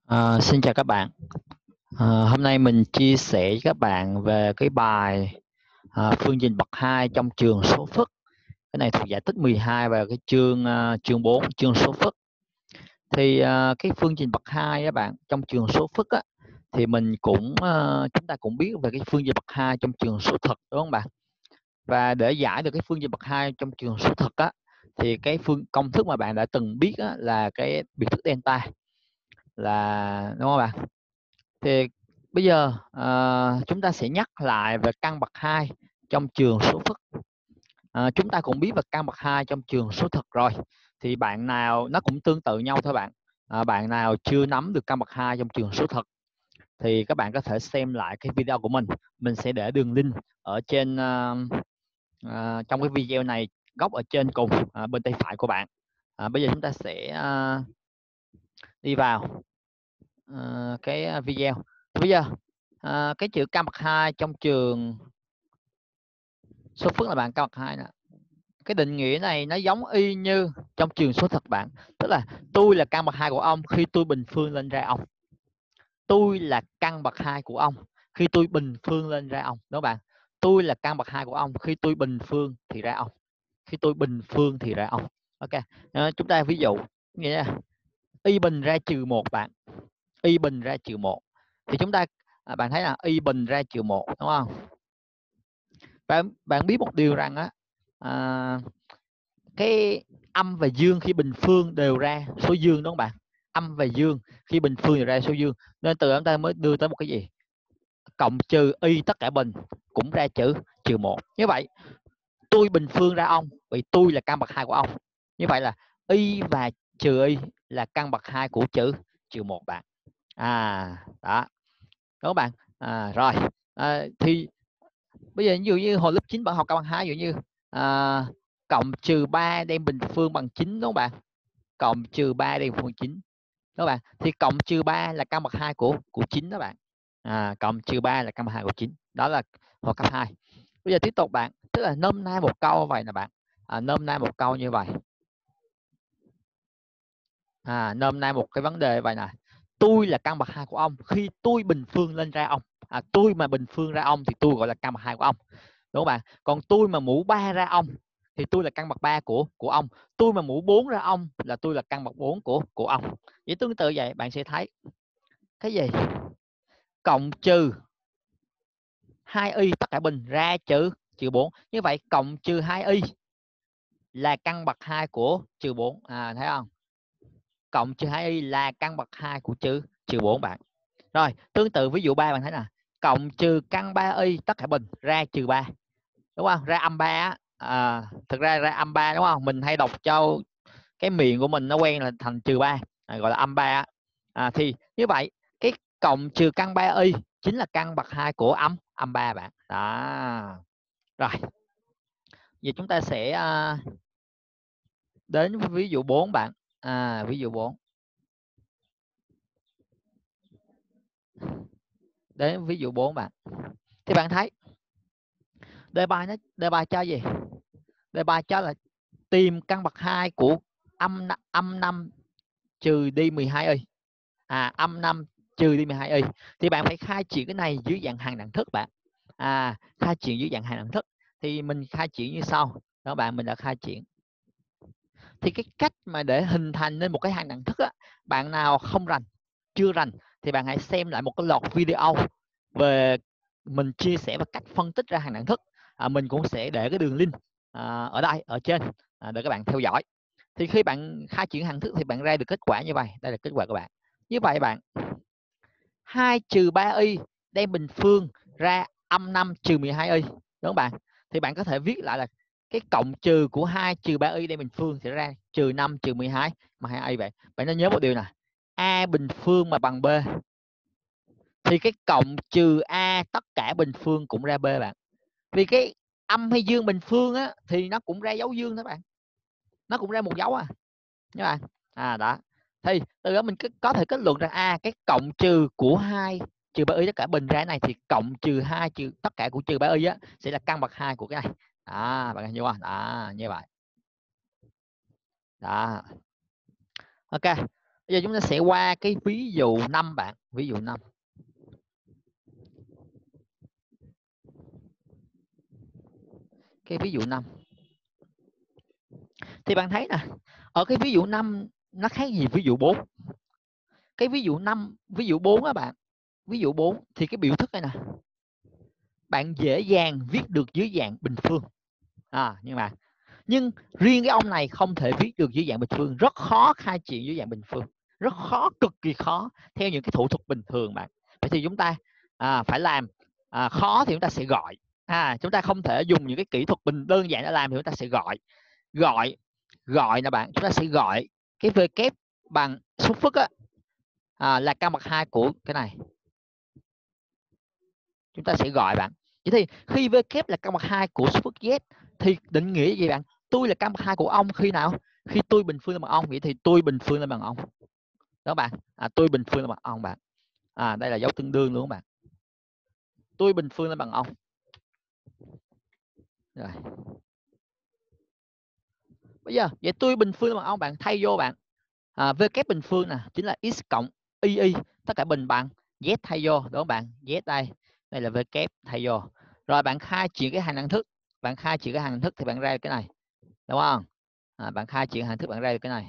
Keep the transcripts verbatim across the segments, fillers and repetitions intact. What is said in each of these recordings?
À, xin chào các bạn. À, hôm nay mình chia sẻ với các bạn về cái bài à, phương trình bậc hai trong trường số phức. Cái này thuộc giải tích mười hai và cái chương uh, chương bốn, chương số phức. Thì uh, cái phương trình bậc hai các bạn trong trường số phức á, thì mình cũng uh, chúng ta cũng biết về cái phương trình bậc hai trong trường số thực, đúng không bạn? Và để giải được cái phương trình bậc hai trong trường số thực á, thì cái phương công thức mà bạn đã từng biết á, là cái biệt thức delta, là đúng không bạn? Thì bây giờ uh, chúng ta sẽ nhắc lại về căn bậc hai trong trường số phức. Uh, chúng ta cũng biết về căn bậc hai trong trường số thực rồi. Thì bạn nào nó cũng tương tự nhau thôi bạn. Uh, bạn nào chưa nắm được căn bậc hai trong trường số thực thì các bạn có thể xem lại cái video của mình. Mình sẽ để đường link ở trên uh, uh, trong cái video này, góc ở trên cùng uh, bên tay phải của bạn. Uh, bây giờ chúng ta sẽ uh, đi vào uh, cái video. Thì bây giờ À, cái chữ căn bậc hai trong trường số phức là bạn căn bậc hai nè. Cái định nghĩa này nó giống y như trong trường số thực bạn. Tức là tôi là căn bậc hai của ông khi tôi bình phương lên ra ông. Tôi là căn bậc hai của ông khi tôi bình phương lên ra ông. Đúng không bạn? Tôi là căn bậc hai của ông khi tôi bình phương thì ra ông. Khi tôi bình phương thì ra ông. Ok. À, chúng ta ví dụ nghĩa là y bình ra trừ một bạn. Y bình ra trừ một. Thì chúng ta à, bạn thấy là y bình ra trừ một, đúng không? bạn bạn biết một điều rằng á, à, cái âm và dương khi bình phương đều ra số dương, đúng không bạn? Âm và dương khi bình phương đều ra số dương, nên từ chúng ta mới đưa tới một cái gì, cộng trừ y tất cả bình cũng ra chữ trừ một. Như vậy tôi bình phương ra ông, vì tôi là căn bậc hai của ông. Như vậy là y và trừ y là căn bậc hai của chữ trừ một bạn. À đó, đúng không bạn? À, rồi à, thì bây giờ ví dụ như hồi lớp chín bạn học căn bậc hai, ví dụ như à, cộng trừ ba đem bình phương bằng chín, đúng không bạn? Cộng trừ ba đem bình phương chín, đúng không bạn? Thì cộng trừ ba là căn bậc hai của của chín đó bạn. À, cộng trừ ba là căn bậc hai của chín. Đó là hồi cấp hai. Bây giờ tiếp tục bạn, tức là nôm na một câu vậy nè bạn. À, nôm na một câu như vậy. À, nôm na một cái vấn đề vậy nè. Tôi là căn bậc hai của ông khi tôi bình phương lên ra ông. À, tôi mà bình phương ra ông thì tôi gọi là căn bậc hai của ông, đúng không bạn? Còn tôi mà mũ ba ra ông thì tôi là căn bậc ba của của ông. Tôi mà mũ bốn ra ông là tôi là căn bậc bốn của của ông. Vậy tương tự vậy, bạn sẽ thấy cái gì? Cộng trừ hai y tất cả bình ra trừ trừ bốn. Như vậy cộng trừ hai y là căn bậc hai của trừ bốn. À, thấy không? Cộng trừ hai y là căn bậc hai của trừ trừ bốn bạn. Rồi, tương tự ví dụ ba bạn thấy nè, cộng trừ căn ba y tất cả bình ra trừ ba, đúng không? Ra âm ba. À, thực ra ra âm ba, đúng không? Mình hay đọc cho cái miệng của mình nó quen là thành trừ ba, à, gọi là âm ba. À, thì như vậy cái cộng trừ căn ba y chính là căn bậc hai của âm âm ba bạn. Đó. Rồi, giờ chúng ta sẽ uh, đến ví dụ bốn bạn. À, ví dụ bốn. Đến ví dụ bốn bạn. Thì bạn thấy đề bài nó đề bài cho gì? Đề bài cho là tìm căn bậc hai của âm âm năm trừ đi mười hai y. À, âm năm trừ đi mười hai y. Thì bạn phải khai triển cái này dưới dạng hằng đẳng thức bạn. À, khai triển dưới dạng hằng đẳng thức. Thì mình khai triển như sau. Đó bạn, mình đã khai triển. Thì cái cách mà để hình thành nên một cái hằng đẳng thức á, bạn nào không rành, chưa rành thì bạn hãy xem lại một cái loạt video về mình chia sẻ về cách phân tích ra hằng đẳng thức. À, mình cũng sẽ để cái đường link à, ở đây ở trên à, để các bạn theo dõi. Thì khi bạn khai triển hằng thức thì bạn ra được kết quả như vậy. Đây là kết quả của bạn. Như vậy bạn, hai trừ ba y đem bình phương ra âm năm trừ mười hai y, đúng không bạn? Thì bạn có thể viết lại là cái cộng trừ của hai trừ ba y đem bình phương thì ra trừ năm trừ mười hai mà hai y vậy. Bạn nên nhớ một điều nè, a bình phương mà bằng b thì cái cộng trừ a tất cả bình phương cũng ra b bạn. Vì cái âm hay dương bình phương á thì nó cũng ra dấu dương đó bạn. Nó cũng ra một dấu à. Các bạn. À đó. Thì từ đó mình có thể kết luận ra a à, cái cộng trừ của hai trừ ba y tất cả bình ra này thì cộng trừ hai trừ tất cả của trừ ba y á sẽ là căn bậc hai của cái này. À, bạn hiểu không? Đó, như vậy. Đó. Ok. Bây giờ chúng ta sẽ qua cái ví dụ năm bạn, ví dụ năm. Cái ví dụ năm. Thì bạn thấy nè, ở cái ví dụ năm nó khác gì ví dụ bốn. Cái ví dụ năm, ví dụ bốn á bạn. Ví dụ bốn thì cái biểu thức này nè, bạn dễ dàng viết được dưới dạng bình phương. À, nhưng mà nhưng riêng cái ông này không thể viết được dưới dạng bình phương, rất khó khai triển dưới dạng bình phương, rất khó, cực kỳ khó theo những cái thủ thuật bình thường bạn. Vậy thì chúng ta à, phải làm à, khó thì chúng ta sẽ gọi. À, chúng ta không thể dùng những cái kỹ thuật bình đơn giản để làm thì chúng ta sẽ gọi. Gọi gọi là bạn, chúng ta sẽ gọi cái v kép bằng số phức á, à, là căn bậc hai của cái này. Chúng ta sẽ gọi bạn. Vậy thì khi v kép là căn bậc hai của số phức z thì định nghĩa gì bạn? Tôi là căn bậc hai của ông khi nào? Khi tôi bình phương là bằng ông. Vậy thì tôi bình phương là bằng ông. Đó bạn. À, tôi bình phương là bằng ông bạn. À, đây là dấu tương đương luôn các bạn. Tôi bình phương là bằng ông. Rồi. Bây giờ vậy tôi bình phương là bằng ông, bạn thay vô bạn. À, v kép bình phương nè chính là x cộng y y tất cả bình bằng z thay vô, đúng không bạn? Z đây. Đây là v kép thay vô. Rồi bạn khai triển cái hàng đẳng thức. Bạn khai triển cái hàng đẳng thức thì bạn ra cái này. Đúng không? À, bạn khai triển hàng thức bạn ra được cái này.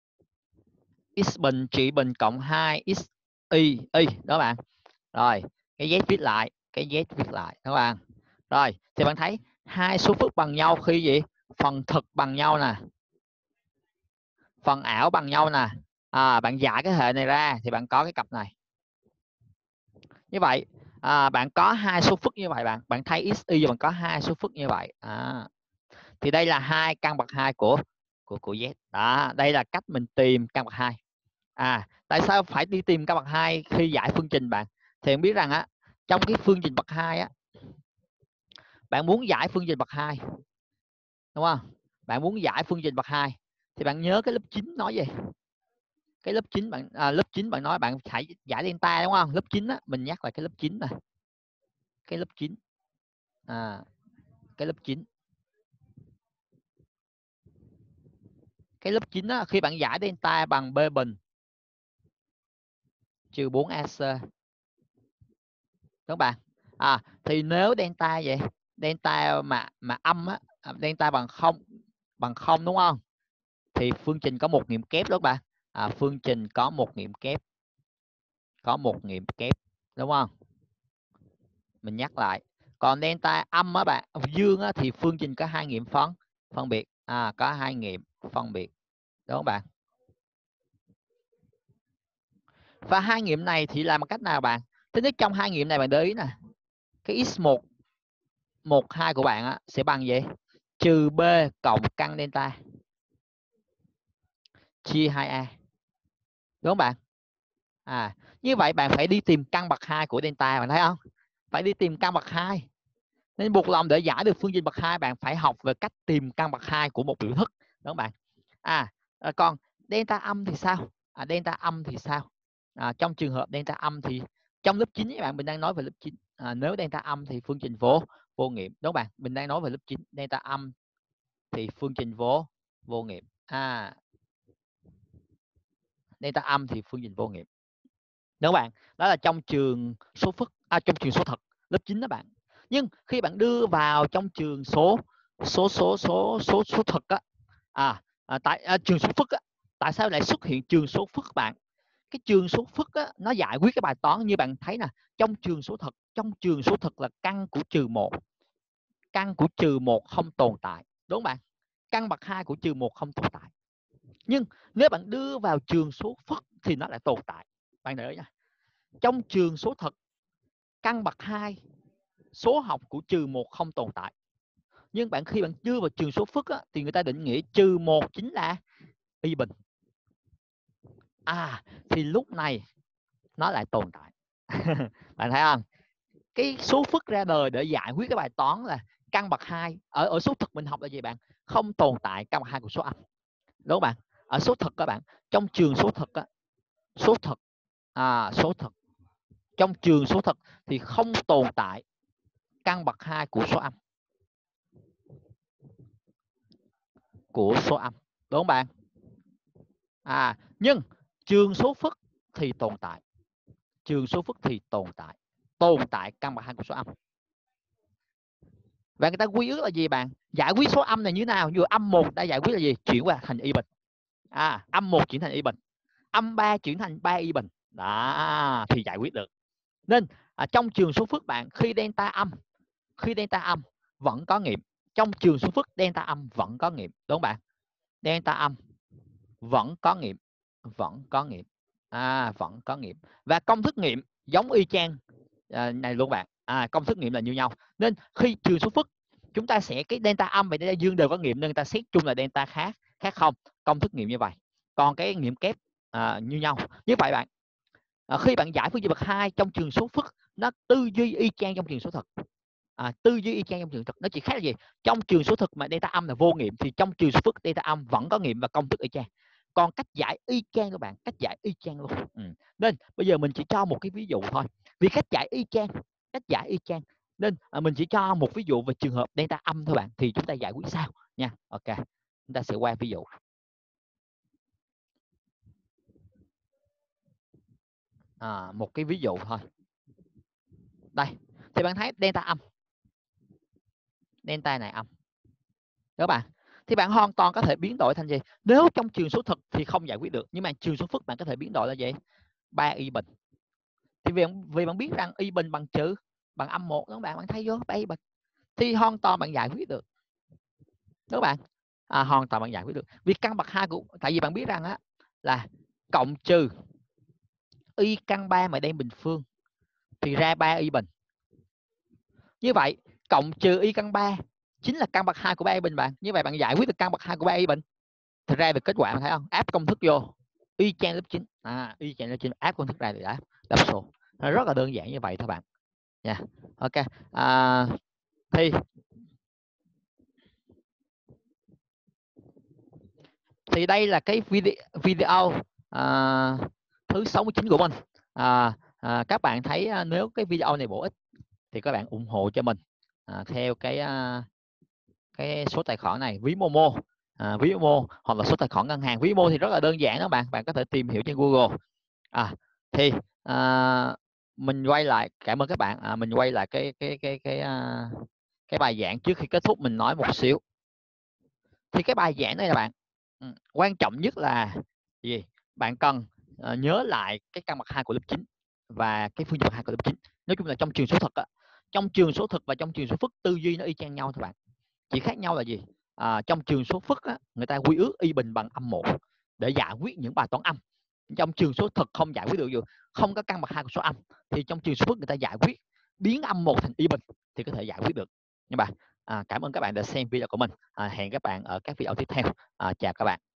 X bình trị bình cộng hai x y y đó bạn. Rồi, cái z viết lại, cái z viết lại đó bạn. Rồi, thì bạn thấy hai số phức bằng nhau khi gì? Phần thực bằng nhau nè. Phần ảo bằng nhau nè. À, bạn giải cái hệ này ra thì bạn có cái cặp này. Như vậy, à, bạn có hai số phức như vậy bạn, bạn thay x y bạn có hai số phức như vậy. À, thì đây là hai căn bậc hai của của của z. Đó, đây là cách mình tìm căn bậc hai. À, tại sao phải đi tìm căn bậc hai khi giải phương trình bạn? Thì em biết rằng á, trong cái phương trình bậc hai á, bạn muốn giải phương trình bậc hai, đúng không? Bạn muốn giải phương trình bậc hai thì bạn nhớ cái lớp chín nói gì? Cái lớp chín bạn à, lớp chín bạn nói bạn phải giải delta, đúng không? Lớp chín á, mình nhắc lại cái lớp chín này. Cái lớp chín. À, cái lớp chín. Cái lớp chín á, khi bạn giải delta bằng b bình trừ bốn a xê. Đúng bạn. À, thì nếu delta vậy, delta mà mà âm á, delta bằng không, bằng không đúng không? Thì phương trình có một nghiệm kép đó bạn. À, phương trình có một nghiệm kép. Có một nghiệm kép, đúng không? Mình nhắc lại. Còn delta âm á bạn, dương á thì phương trình có hai nghiệm phân phân biệt. À, có hai nghiệm phân biệt. Đúng không bạn? Và hai nghiệm này thì làm bằng cách nào bạn? Thứ nhất, trong hai nghiệm này bạn để ý nè, cái x một một hai của bạn á, sẽ bằng gì? Trừ b cộng căn delta chia hai a. Đúng không bạn? À, như vậy bạn phải đi tìm căn bậc hai của delta, bạn thấy không? Phải đi tìm căn bậc hai. Nên buộc lòng để giải được phương trình bậc hai bạn phải học về cách tìm căn bậc hai của một biểu thức, đúng không bạn? À, còn delta âm thì sao? À, delta âm thì sao? À, trong trường hợp delta âm thì trong lớp chín các bạn, mình đang nói về lớp chín. À, nếu delta âm thì phương trình vô vô nghiệm, đúng không bạn? Mình đang nói về lớp chín. Delta âm thì phương trình vô vô nghiệm. À, delta âm thì phương trình vô nghiệm. Đúng không bạn? Đó là trong trường số phức, à, trong trường số thật lớp chín đó bạn. Nhưng khi bạn đưa vào trong trường số số số số số số thật á, à, à tại à, trường số phức á, tại sao lại xuất hiện trường số phức bạn? Cái trường số phức á, nó giải quyết cái bài toán như bạn thấy nè, trong trường số thật, trong trường số thật là căn của trừ một. Căn của trừ một không tồn tại, đúng không bạn? Căn bậc hai của trừ một không tồn tại. Nhưng nếu bạn đưa vào trường số phức thì nó lại tồn tại. Bạn để ý nha. Trong trường số thật, căn bậc hai số học của trừ một không tồn tại. Nhưng bạn khi bạn đưa vào trường số phức á, thì người ta định nghĩa trừ một chính là y bình. À, thì lúc này nó lại tồn tại. Bạn thấy không? Cái số phức ra đời để giải quyết cái bài toán là căn bậc hai. Ở ở số thực mình học là gì bạn? Không tồn tại căn bậc hai của số âm. Đúng không bạn? Ở số thực các bạn, trong trường số thực á, số thực à, số thực trong trường số thực thì không tồn tại căn bậc hai của số âm. Của số âm. Đúng không bạn? À, nhưng trường số phức thì tồn tại, trường số phức thì tồn tại, tồn tại căn bậc hai của số âm. Và người ta quy ước là gì bạn? Giải quyết số âm này như thế nào? Vừa âm một đã giải quyết là gì? Chuyển qua thành y bình. À, âm một chuyển thành y bình, âm ba chuyển thành ba y bình. Đó, thì giải quyết được. Nên à, trong trường số phức bạn, khi delta âm, khi delta âm vẫn có nghiệm. Trong trường số phức delta âm vẫn có nghiệm, đúng không bạn? Delta âm vẫn có nghiệm, vẫn có nghiệm. À, vẫn có nghiệm. Và công thức nghiệm giống y chang à, này luôn bạn. À, công thức nghiệm là như nhau. Nên khi trường số phức chúng ta sẽ cái delta âm và delta dương đều có nghiệm, nên người ta xét chung là delta khác, khác không? Công thức nghiệm như vậy. Còn cái nghiệm kép à, như nhau. Như vậy bạn, à, khi bạn giải phương trình bậc hai trong trường số phức, nó tư duy y chang trong trường số thực. À, tư duy y chang trong trường thực, nó chỉ khác là gì? Trong trường số thực mà delta âm là vô nghiệm, thì trong trường số phức delta âm vẫn có nghiệm và công thức y chang. Còn cách giải y chang các bạn, cách giải y chang luôn. Ừ. Nên bây giờ mình chỉ cho một cái ví dụ thôi. Vì cách giải y chang, cách giải y chang, nên à, mình chỉ cho một ví dụ về trường hợp delta âm thôi bạn, thì chúng ta giải quyết sao nha. Ok, chúng ta sẽ qua ví dụ. À, một cái ví dụ thôi. Đây, thì bạn thấy delta âm, delta này âm, các bạn, thì bạn hoàn toàn có thể biến đổi thành gì? Nếu trong trường số thực thì không giải quyết được, nhưng mà trường số phức bạn có thể biến đổi là gì? ba y bình. Thì vì, vì bạn biết rằng y bình bằng trừ bằng âm một, các bạn bạn thấy vô ba y bình, thì hoàn toàn bạn giải quyết được, các bạn. À, hoàn toàn bạn giải quyết được. Vì căn bậc hai của, tại vì bạn biết rằng á là cộng trừ y căn ba mà đem bình phương thì ra ba y bình. Như vậy cộng trừ y căn ba chính là căn bậc hai của ba y bình bạn. Như vậy bạn giải quyết được căn bậc hai của ba y bình. Thật ra được kết quả, bạn thấy không? Áp công thức vô y chang lớp chín. À, y chang lớp chín, áp công thức ra thì đáp đáp số. Nó rất là đơn giản như vậy thôi bạn nha. Ok, à, thì thì đây là cái video, video à, thứ sáu mươi chín của mình. À, à, các bạn thấy nếu cái video này bổ ích thì các bạn ủng hộ cho mình à, theo cái cái số tài khoản này, ví Momo, à, ví Momo hoặc là số tài khoản ngân hàng. Ví Momo thì rất là đơn giản đó bạn, bạn có thể tìm hiểu trên Google. À, thì à, mình quay lại, cảm ơn các bạn. À, mình quay lại cái cái cái cái cái, cái bài giảng trước khi kết thúc, mình nói một xíu. Thì cái bài giảng này là bạn, quan trọng nhất là gì? Bạn cần uh, nhớ lại cái căn bậc hai của lớp chín và cái phương trình bậc hai của lớp chín. Nói chung là trong trường số thực á, trong trường số thực và trong trường số phức tư duy nó y chang nhau thôi bạn. Chỉ khác nhau là gì? À, trong trường số phức á, người ta quy ước y bình bằng âm một để giải quyết những bài toán âm. Trong trường số thực không giải quyết được, dù không có căn bậc hai của số âm, thì trong trường số phức người ta giải quyết biến âm một thành y bình thì có thể giải quyết được. Nhưng mà à, cảm ơn các bạn đã xem video của mình. À, hẹn các bạn ở các video tiếp theo. À, chào các bạn.